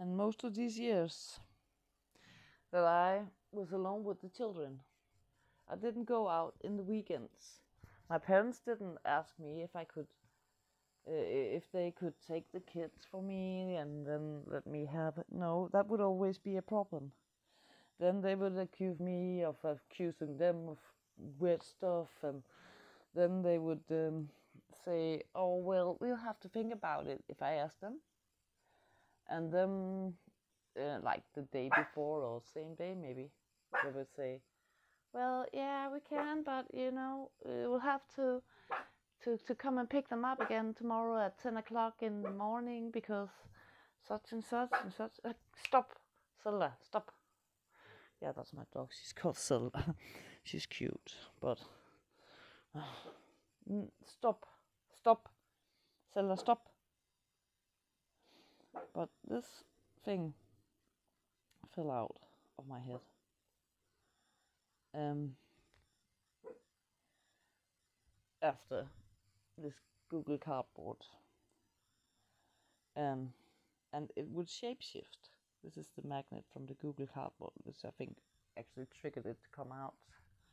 And most of these years that I was alone with the children, I didn't go out in the weekends. My parents didn't ask me if they could take the kids for me and then let me have it. No, that would always be a problem. Then they would accuse me of accusing them of weird stuff, and then they would say, "Oh well, we'll have to think about it if I ask them." And then, like the day before or same day maybe, they would say, "Well, yeah, we can, but we'll have to come and pick them up again tomorrow at 10 o'clock in the morning because such and such and such." Stop, Zelda, stop. Yeah, that's my dog. She's called Zelda. She's cute, but stop, stop, Zelda, stop. But this thing fell out of my head. After this Google Cardboard. And it would shapeshift. This is the magnet from the Google Cardboard, which I think actually triggered it to come out.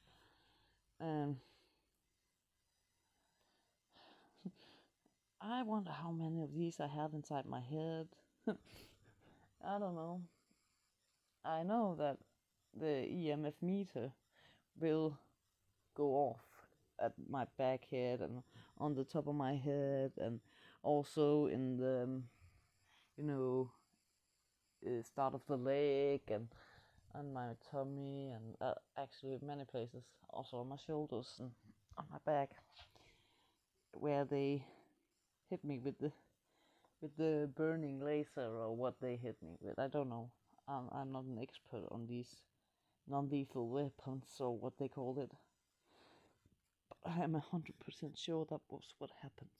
I wonder how many of these I have inside my head. I don't know. I know that the EMF meter will go off at my back head and on the top of my head, and also in the start of the leg and on my tummy, and actually many places, also on my shoulders and on my back, where they hit me with the burning laser or what they hit me with. I don't know. I'm not an expert on these non-lethal weapons or what they call it. But I am 100% sure that was what happened.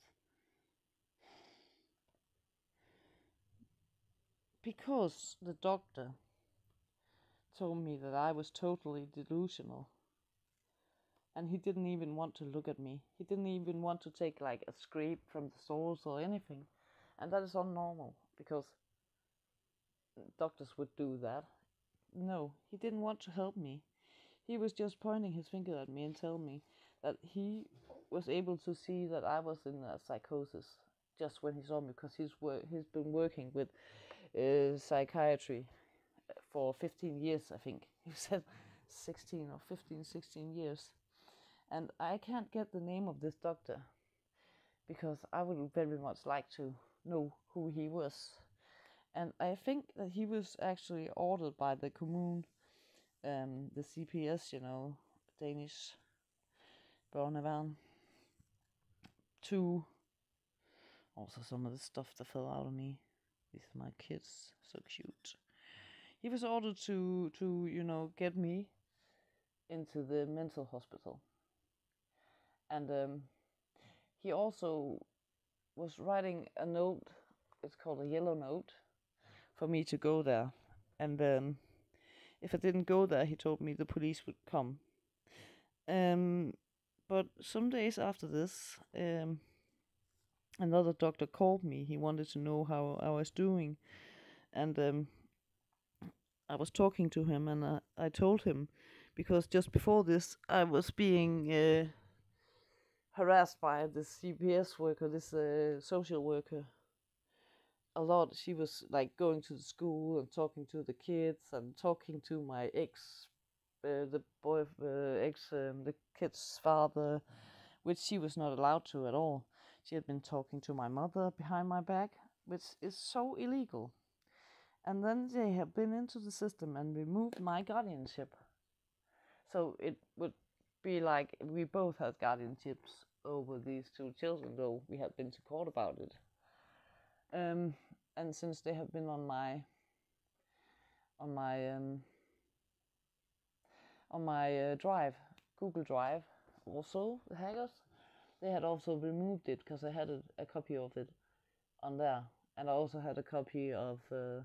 Because the doctor told me that I was totally delusional. And he didn't even want to look at me. He didn't even want to take like a scrape from the soles or anything. And that is unnormal, because doctors would do that. No, he didn't want to help me. He was just pointing his finger at me and telling me that he was able to see that I was in a psychosis just when he saw me, because he's been working with psychiatry for 15 years, I think. He said 16 or 15, 16 years. And I can't get the name of this doctor, because I would very much like to know who he was. And I think that he was actually ordered by the commune, the CPS, Danish Børneværn, to also some of the stuff that fell out of me. These are my kids, so cute. He was ordered to get me into the mental hospital. And he also was writing a note, it's called a yellow note, for me to go there. And if I didn't go there, he told me the police would come. But some days after this, another doctor called me. He wanted to know how I was doing. And I was talking to him, and I told him, because just before this, I was being harassed by this CPS worker, this social worker, a lot. She was like going to the school and talking to the kids and talking to my ex, the kid's father, which she was not allowed to at all. She had been talking to my mother behind my back, which is so illegal. And then they have been into the system and removed my guardianship. So it would be like we both had guardianships over these two children, though we had been to court about it. And since they have been on my drive, Google Drive, also the hackers, they had also removed it, because I had a copy of it on there, and I also had a copy of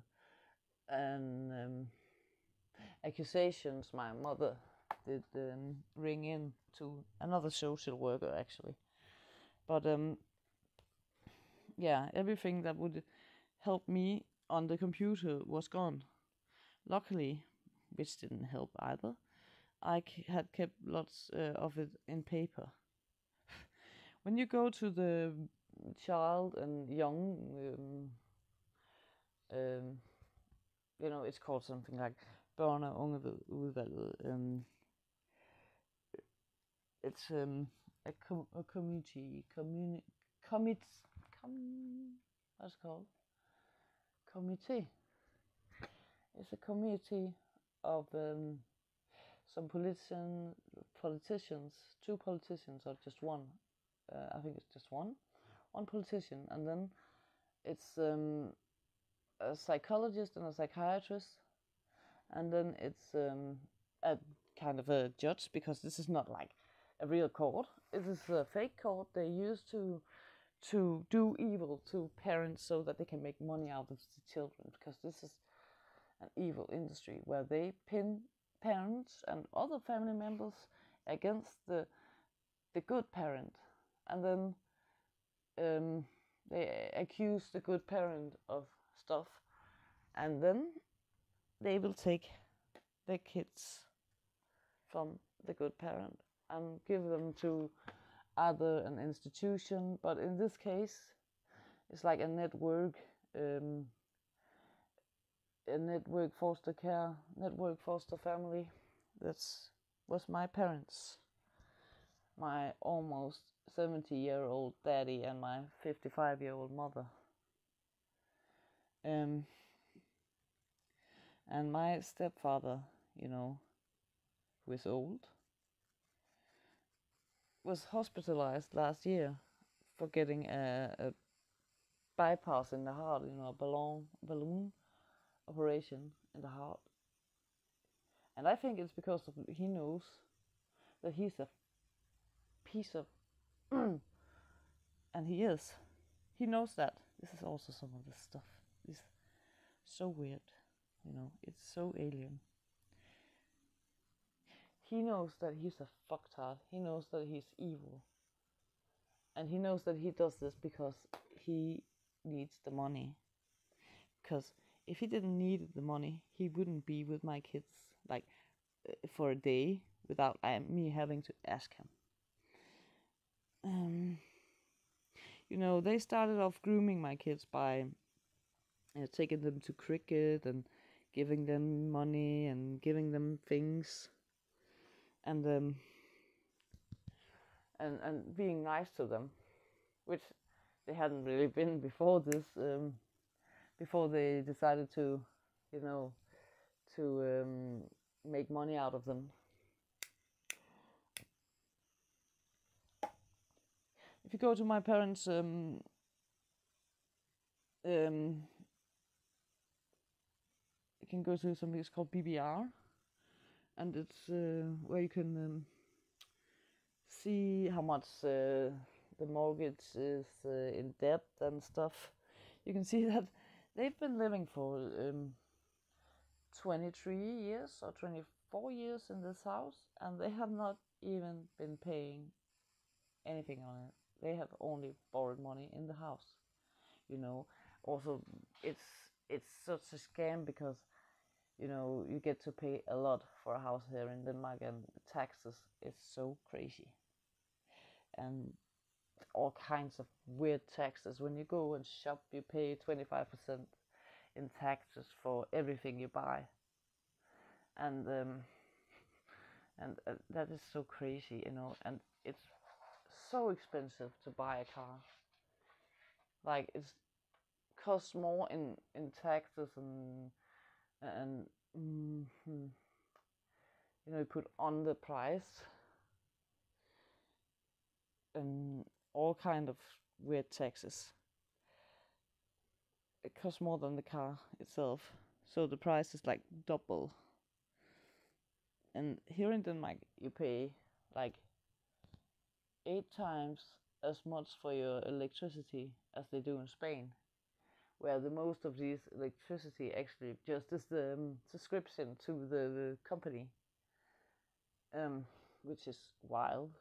an accusations my mother did ring in to another social worker, actually. But yeah, everything that would help me on the computer was gone. Luckily, which didn't help either, I had kept lots of it in paper. When you go to the child and young, it's called something like børne- og ungeudvalget. It's a committee, what's it called? Committee. It's a committee of some politicians, two politicians or just one. I think it's just one politician, and then it's a psychologist and a psychiatrist, and then it's a kind of a judge, because this is not like a real court. It is a fake court they use to do evil to parents so that they can make money out of the children, because this is an evil industry where they pin parents and other family members against the good parent, and then they accuse the good parent of stuff, and then they will take the kids from the good parent and give them to either an institution, but in this case it's like a network foster care, network foster family. That was my parents, my almost 70-year-old daddy and my 55-year-old mother. And my stepfather, who is old, was hospitalized last year for getting a bypass in the heart, a balloon operation in the heart. And I think it's because he knows that he's a piece of and he is. He knows that. This is also some of the stuff. It's so weird, it's so alien. He knows that he's a fucktard. He knows that he's evil. And he knows that he does this because he needs the money. Because if he didn't need the money, he wouldn't be with my kids like for a day without me having to ask him. They started off grooming my kids by taking them to cricket and giving them money and giving them things, and being nice to them, which they hadn't really been before this. Before they decided to, make money out of them. If you go to my parents' you can go to something that's called BBR, and it's where you can see how much the mortgage is in debt and stuff. You can see that they've been living for 23 years or 24 years in this house, and they have not even been paying anything on it. They have only borrowed money in the house. Also it's such a scam, because you get to pay a lot for a house here in Denmark, and the taxes is so crazy, and all kinds of weird taxes. When you go and shop, you pay 25% in taxes for everything you buy, and that is so crazy, and it's so expensive to buy a car. Like, it costs more in taxes and you put on the price and all kind of weird taxes. It costs more than the car itself, so the price is like double. And here in Denmark, you pay like 8 times as much for your electricity as they do in Spain, where the most of these electricity actually just is the subscription to the company, which is wild.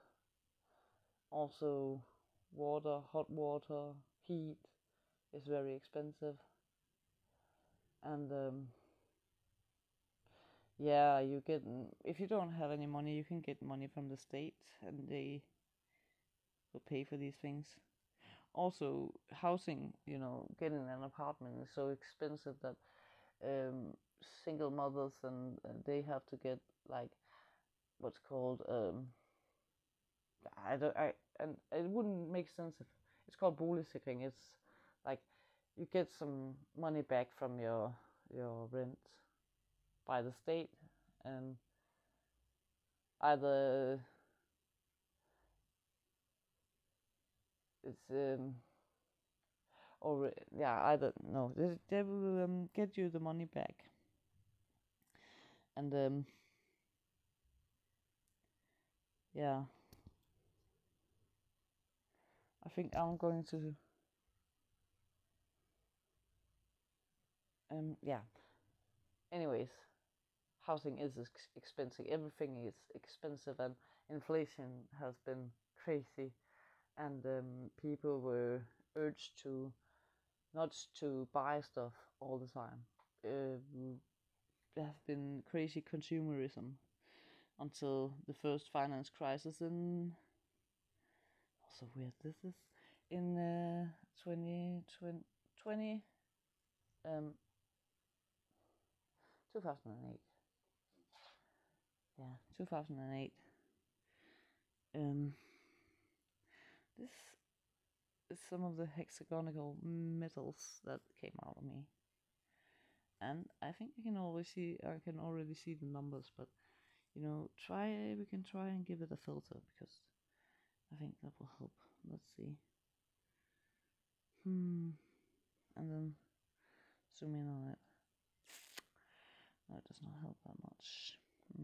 Also, water, hot water, heat is very expensive. and yeah, you get, if you don't have any money, you can get money from the state, and they will pay for these things. Also, housing, getting an apartment is so expensive that single mothers, and they have to get like what's called I don't I and it wouldn't make sense if it's called boligsikring. It's like you get some money back from your rent by the state, and either it's or yeah, I don't know. They will get you the money back, and yeah, I think I'm going to yeah. Anyways, housing is expensive. Everything is expensive, and inflation has been crazy. And people were urged to not to buy stuff all the time. There have been crazy consumerism until the first finance crisis in. Also weird. This is in 2020, 2008. Yeah, 2008. This is some of the hexagonal metals that came out of me, and I think I can already see the numbers, but we can try and give it a filter, because I think that will help. Let's see. And then zoom in on it. No, it does not help that much.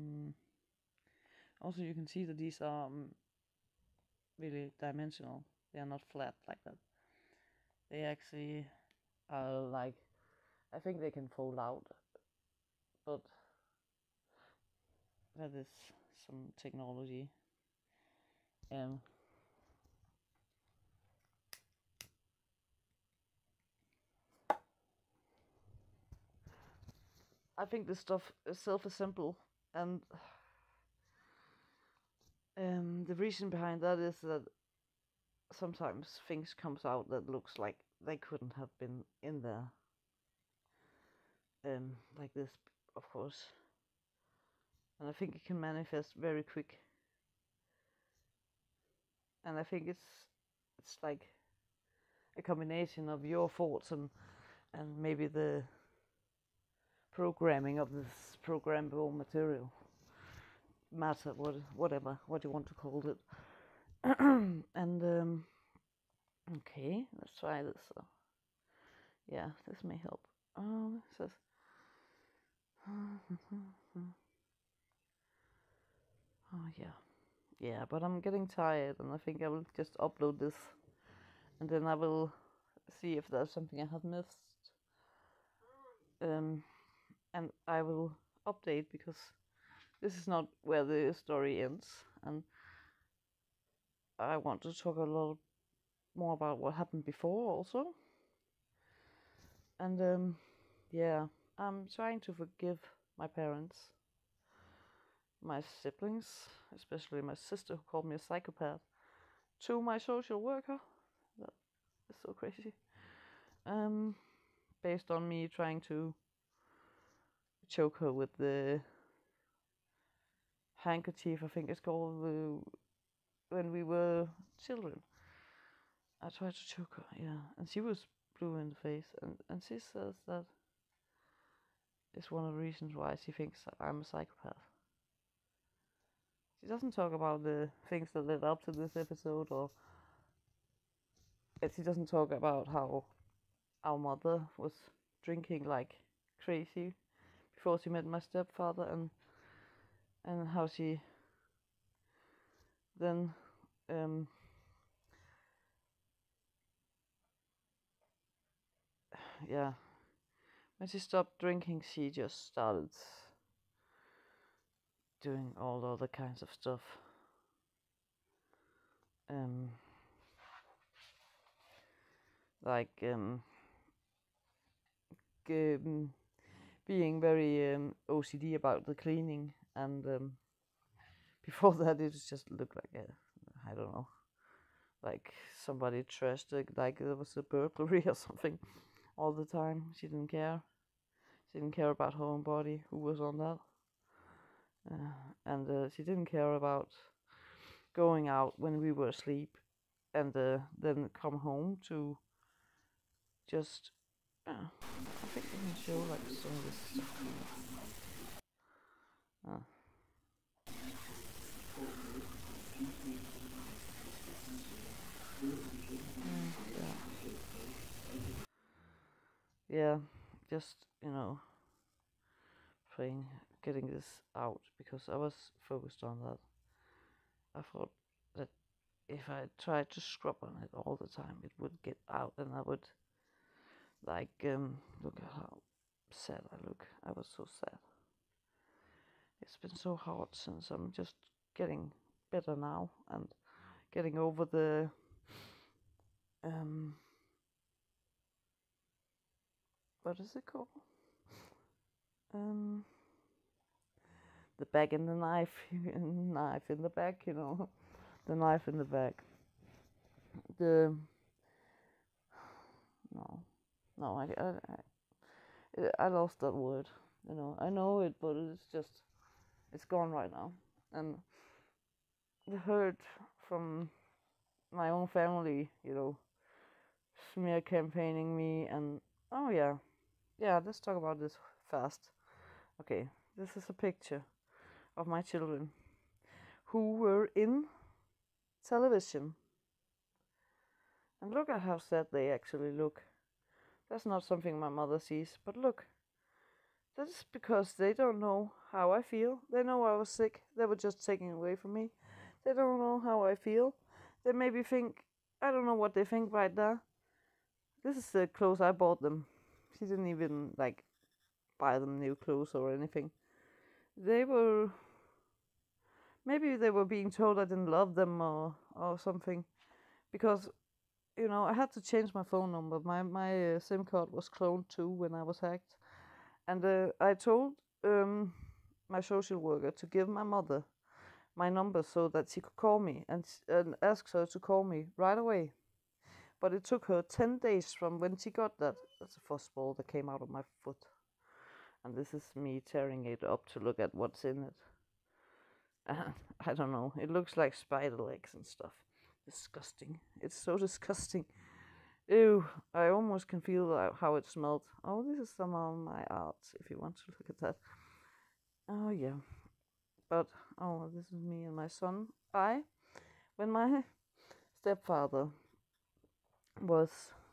Also, you can see that these are really dimensional. They are not flat like that. They actually are like, I think they can fold out, but that is some technology. I think this stuff is self-assemble, and the reason behind that is that sometimes things comes out that looks like they couldn't have been in there. Like this, of course. And I think it can manifest very quick. And I think it's like a combination of your thoughts and maybe the programming of this programmable material matter, whatever what you want to call it. And okay, let's try this. Yeah, this may help. Oh, it says oh yeah, but I'm getting tired, and I think I will just upload this, and then I will see if there's something I have missed, and I will update, because this is not where the story ends, and I want to talk a little more about what happened before also. And yeah, I'm trying to forgive my parents, my siblings, especially my sister, who called me a psychopath, to my social worker. That is so crazy. Based on me trying to choke her with the handkerchief, I think it's called, when we were children. I tried to choke her, yeah, and she was blue in the face, and she says that it's one of the reasons why she thinks that I'm a psychopath. She doesn't talk about the things that led up to this episode, or she doesn't talk about how our mother was drinking like crazy before she met my stepfather, and how she then yeah, when she stopped drinking, she just started doing all other kinds of stuff. Like being very OCD about the cleaning, and before that it just looked like I don't know, like somebody trashed it, like there was a burglary or something all the time. She didn't care. She didn't care about her own body, who was on that. And she didn't care about going out when we were asleep and then come home to just. I think I can show like some of this stuff. Yeah, just playing, getting this out because I was focused on that. I thought that if I tried to scrub on it all the time, it would get out, and I would look at how sad I look. I was so sad. It's been so hard since I'm just getting better now and getting over the what is it called? The bag and the knife, knife in the back, the knife in the back. The no, I lost that word. I know it, but it's gone right now. And the hurt from my own family, smear campaigning me, and oh yeah, let's talk about this fast. Okay, this is a picture of my children who were in television, and look at how sad they actually look. That's not something my mother sees, but look, that's because they don't know how I feel. They know I was sick. They were just taking away from me. They don't know how I feel. They maybe think, I don't know what they think right there. This is the clothes I bought them. She didn't even buy them new clothes or anything. Maybe they were being told I didn't love them or something, because I had to change my phone number. My SIM card was cloned too when I was hacked, and I told my social worker to give my mother my number so that she could call me and ask her to call me right away. But it took her 10 days from when she got that. That's a fuzzball that came out of my foot. And this is me tearing it up to look at what's in it. I don't know. It looks like spider legs and stuff. Disgusting. It's so disgusting. Ew. I almost can feel how it smelled. Oh, this is some of my art, if you want to look at that. Oh, yeah. But, this is me and my son. When my stepfather was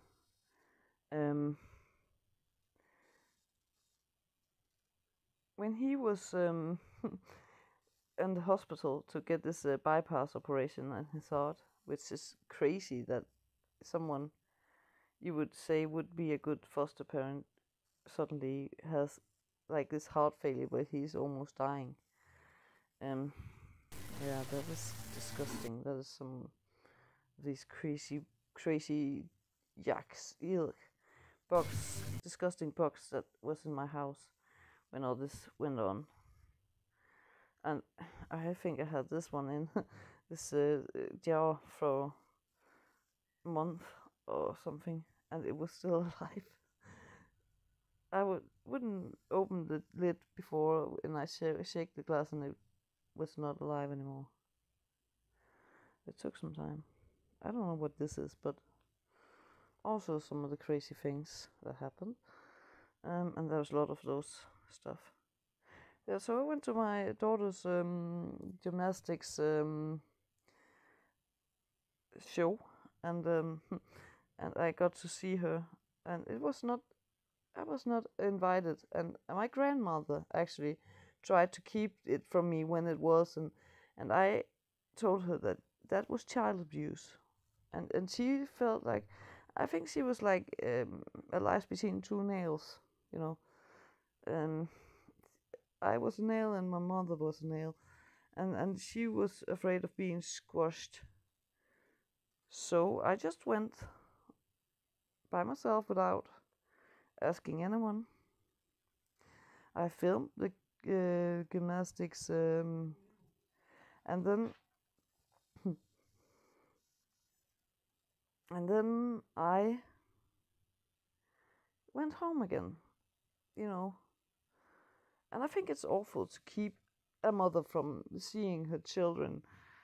when he was in the hospital to get this bypass operation on his heart, which is crazy that someone you would say would be a good foster parent suddenly has this heart failure where he's almost dying. Yeah, that was disgusting. That is some of these crazy yaks, bugs, disgusting bugs that was in my house when all this went on. And I think I had this one in this jar for a month or something, and it was still alive. I wouldn't open the lid before, and I shake the glass, and it was not alive anymore. It took some time. I don't know what this is, but also some of the crazy things that happened. And there's a lot of those stuff. Yeah, so I went to my daughter's gymnastics show, and and I got to see her, and I was not invited, and my grandmother actually tried to keep it from me when it was, and I told her that was child abuse, and she felt like, I think she was like a lice between two nails, I was a nail and my mother was a nail, and she was afraid of being squashed. So I just went by myself without asking anyone. I filmed the gymnastics, and then I went home again, you know. And I think it's awful to keep a mother from seeing her children.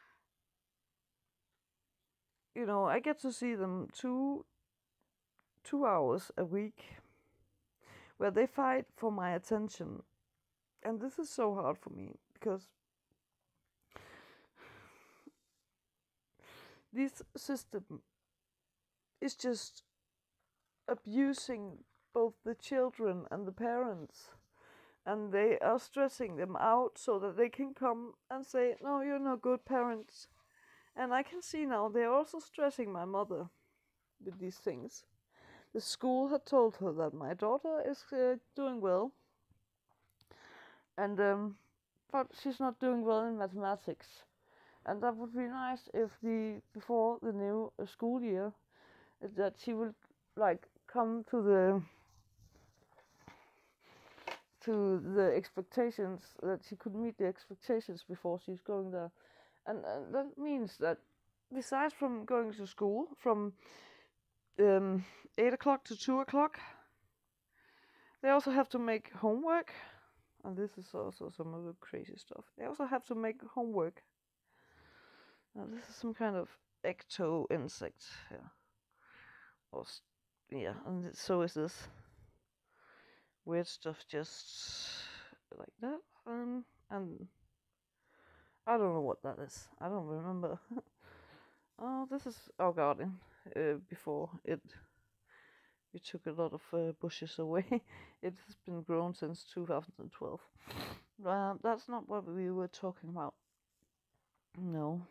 You know, I get to see them 2 hours a week, where they fight for my attention. And this is so hard for me, because this system is just abusing both the children and the parents. And they are stressing them out so that they can come and say, no, you're not good parents. And I can see now they're also stressing my mother with these things. The school had told her that my daughter is doing well, and but she's not doing well in mathematics. And that would be nice if before the new school year, that she would like come to the expectations, that she could meet the expectations before she's going there. And that means that besides from going to school from 8 o'clock to 2 o'clock, they also have to make homework. And this is also some of the crazy stuff. They also have to make homework. Now this is some kind of ecto insect here. Yeah, and so is this weird stuff just like that. And I don't know what that is. I don't remember. Oh, this is our garden. Before we took a lot of bushes away. It has been grown since 2012. That's not what we were talking about. No.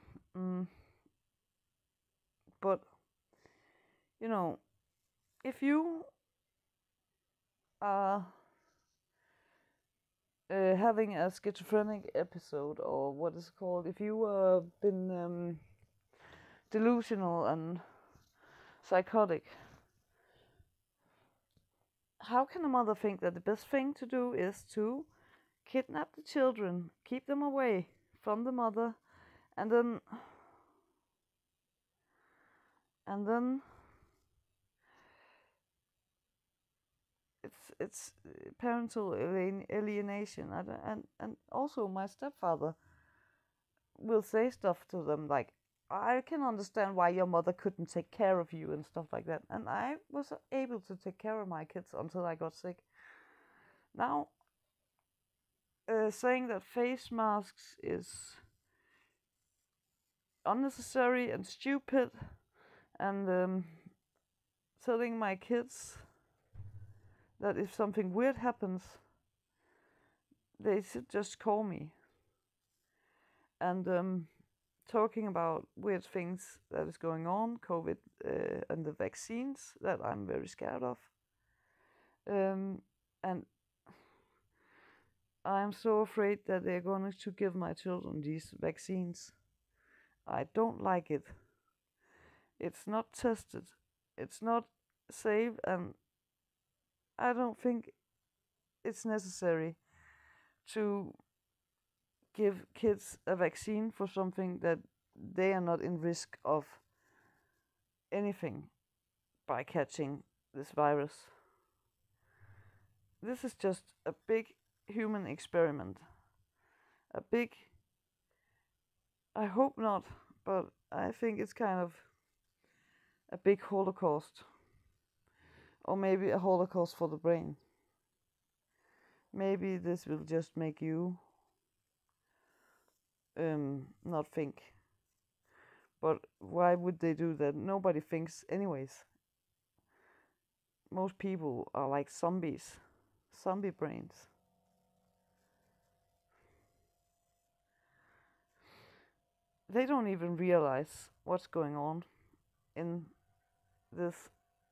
But, you know, if you are having a schizophrenic episode, or what is it called, if you have been delusional and psychotic, how can a mother think that the best thing to do is to kidnap the children, keep them away from the mother, and then it's parental alienation. And also my stepfather will say stuff to them like, I can understand why your mother couldn't take care of you and stuff like that. And I was able to take care of my kids until I got sick. Now, saying that face masks is unnecessary and stupid, and telling my kids that if something weird happens, they should just call me. And talking about weird things that is going on, COVID and the vaccines that I'm very scared of. And I'm so afraid that they're going to give my children these vaccines. I don't like it. It's not tested. It's not safe, and I don't think it's necessary to give kids a vaccine for something that they are not in risk of anything by catching this virus. This is just a big human experiment. I hope not, but I think it's kind of a big Holocaust. Or maybe a Holocaust for the brain. Maybe this will just make you not think. But why would they do that? Nobody thinks anyways. Most people are like zombies. Zombie brains. They don't even realize what's going on in this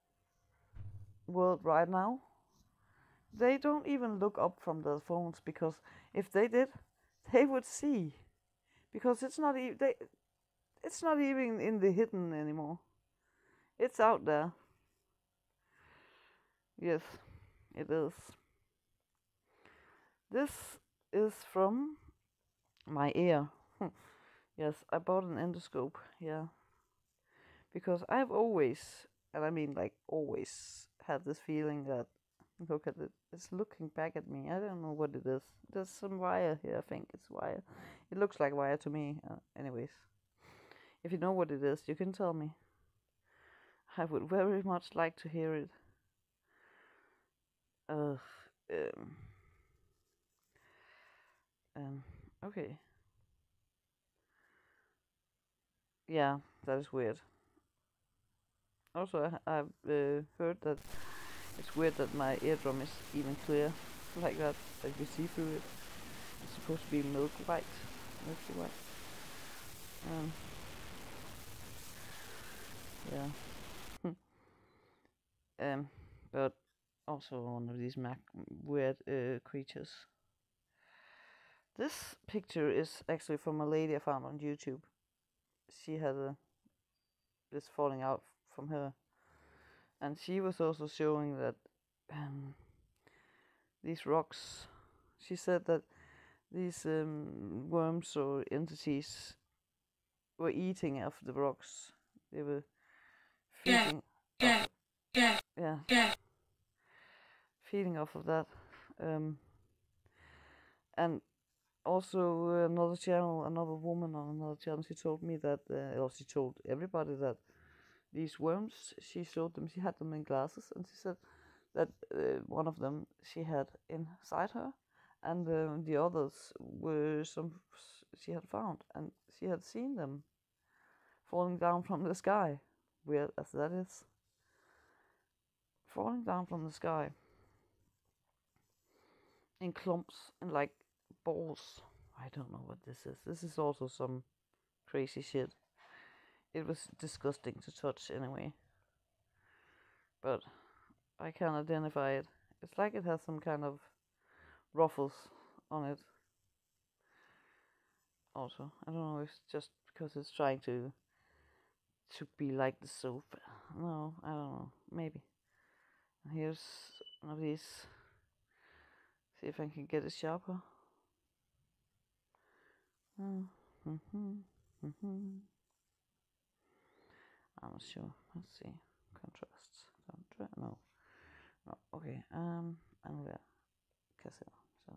world right now. They don't even look up from their phones, because if they did, they would see. Because it's not even in the hidden anymore. It's out there. Yes, it is. This is from my ear. Yes, I bought an endoscope. Yeah, because I've always, and I mean like always, had this feeling that look at it, it's looking back at me. I don't know what it is. There's some wire here. I think it's wire. It looks like wire to me. Anyways, if you know what it is, you can tell me. I would very much like to hear it. Um, okay. Yeah, that is weird. Also, I've heard that it's weird that my eardrum is even clear like that, that you see through it. It's supposed to be milk white, milky white. Um, yeah. um, but also one of these weird creatures. This picture is actually from a lady I found on YouTube. She had this falling out from her, and she was also showing that these rocks. She said that these worms or entities were eating of the rocks. They were feeding. Yeah, feeding off of that. And also another channel, another woman on another channel, she told me that, or she told everybody that these worms, she showed them, she had them in glasses, and she said that one of them she had inside her, and the others were some she had found, and she had seen them falling down from the sky, weird as that is. Falling down from the sky in clumps and like balls. I don't know what this is. This is also some crazy shit. It was disgusting to touch anyway. But I can identify it. It's like it has some kind of ruffles on it. Also, I don't know if it's just because it's trying to be like the soap. No, I don't know. Maybe. Here's one of these. See if I can get it sharper. I'm not sure. Let's see. Contrasts. No. No. Okay. And where? Cassette. So.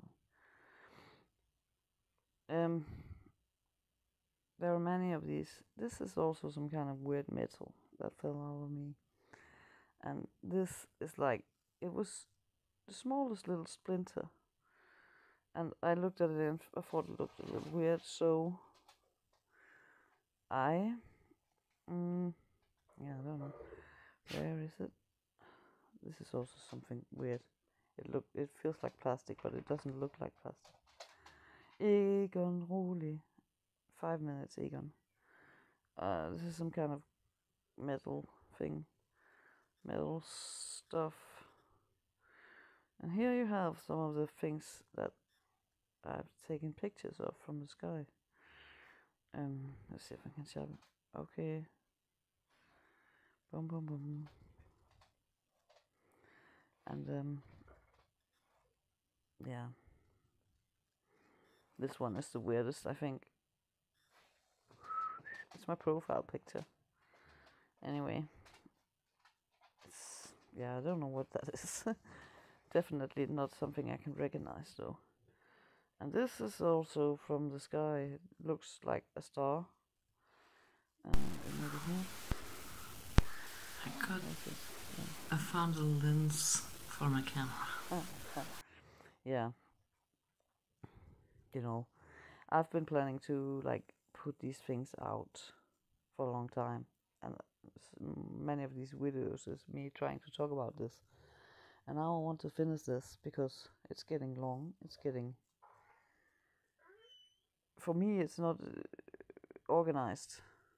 There are many of these. This is also some kind of weird metal that fell out of me. And this is like, it was the smallest little splinter. And I looked at it and I thought it looked a little weird, so I I don't know. Where is it? This is also something weird. It feels like plastic, but it doesn't look like plastic. Egon Roly. 5 minutes, Egon. This is some kind of metal thing. Metal stuff. And here you have some of the things that I've taken pictures of from the sky. Let's see if I can show it. Okay. Boom, boom, boom. And yeah. This one is the weirdest, I think. It's my profile picture. Anyway. I don't know what that is. Definitely not something I can recognize though. And this is also from the sky. It looks like a star. Maybe here. I found a lens for my camera. Yeah. You know, I've been planning to like put these things out for a long time, and many of these videos is me trying to talk about this. And now I want to finish this because it's getting long. It's getting, for me, it's not organized.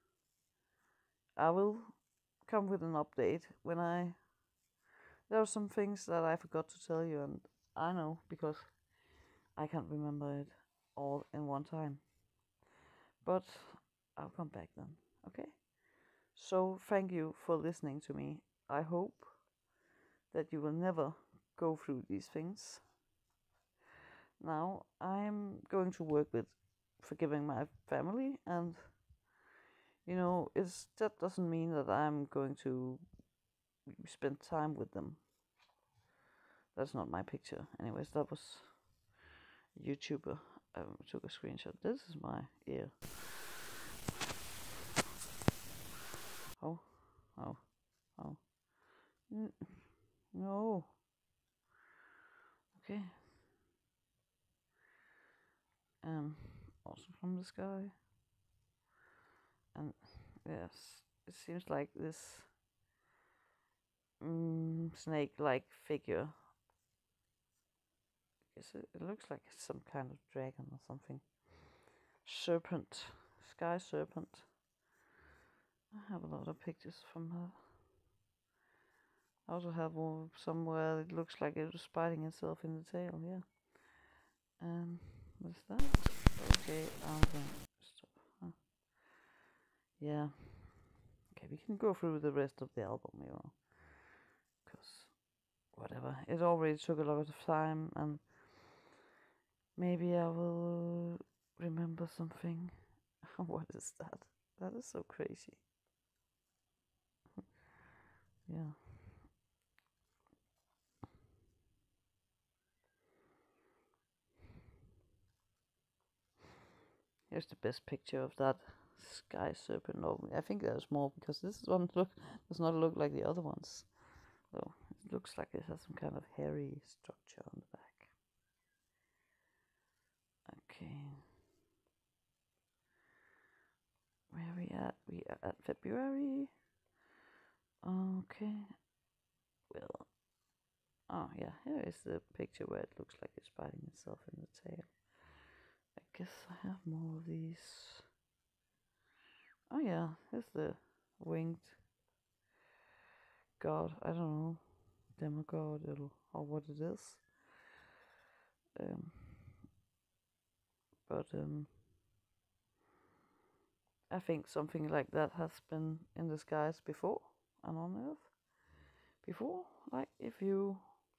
I will come with an update when there are some things that I forgot to tell you, and I know because I can't remember it all in one time. But I'll come back then, okay? So thank you for listening to me. I hope that you will never go through these things. now I'm going to work with forgiving my family, and that doesn't mean that I'm going to spend time with them. That's not my picture. Anyways, that was a YouTuber. Took a screenshot. This is my ear. Oh. No. Okay. Also from the sky. And yes, it seems like this snake-like figure. It looks like some kind of dragon or something. Serpent. Sky serpent. I have a lot of pictures from her. I also have one somewhere it looks like it was biting itself in the tail, yeah. What's that? Okay, I'm going to stop. Huh? Yeah. Okay, we can go through the rest of the album, because whatever. It already took a lot of time, and maybe I will remember something. What is that? That is so crazy. Yeah. Here's the best picture of that sky serpent. No, I think there's more, because this one does not look like the other ones. So it looks like it has some kind of hairy structure on the back. Okay. Where are we at? We are at February. Okay. Well. Oh yeah, here is the picture where it looks like it's biting itself in the tail. I guess I have more of these. Oh yeah, here's the winged god. I don't know, demigod or what it is. But I think something like that has been in the skies before and on Earth before. Like if you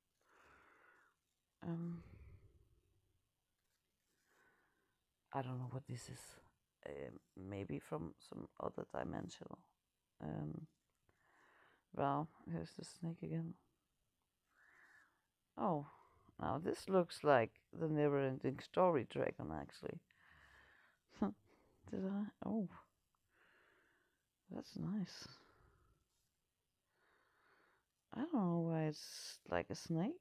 I don't know what this is. Maybe from some other dimensional. Well, here's the snake again. Oh, now this looks like the never-ending story dragon, actually. Did I? Oh, that's nice. I don't know why it's like a snake.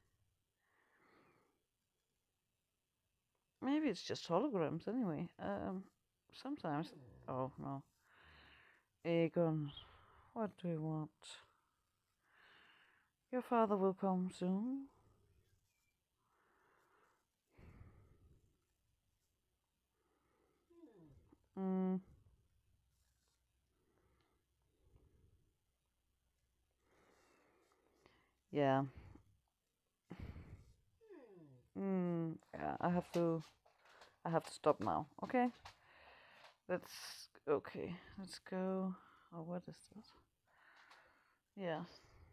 Maybe it's just holograms anyway. Sometimes. Oh no. Aegon, what do you want? Your father will come soon. Yeah. Yeah, I have to stop now. Okay. Let's go. Oh, what is that? Yeah.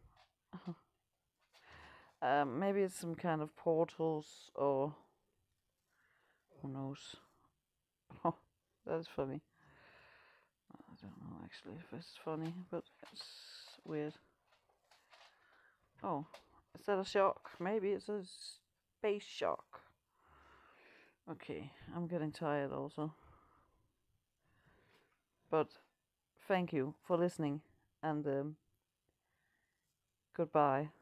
Maybe it's some kind of portals, or who knows. Oh, that's funny. I don't know actually if it's funny, but it's weird. Oh, is that a shark? Maybe it's a space shark. Okay, I'm getting tired also. But thank you for listening, and goodbye.